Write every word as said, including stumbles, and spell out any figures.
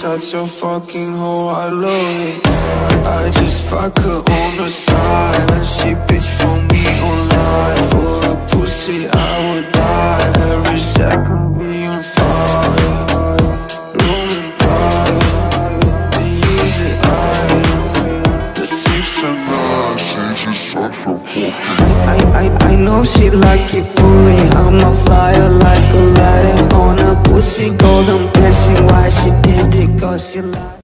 such a fucking hoe, I love it. I just fuck her on the side, and she bitch for me online. For a pussy I would die, every second being fire. Room and private, they use it item. The six and nine, she just such a fucking I, I, I know she like it for me, I'm a flyer like Aladdin on a pussy golden blessing. Why she did it, cause she like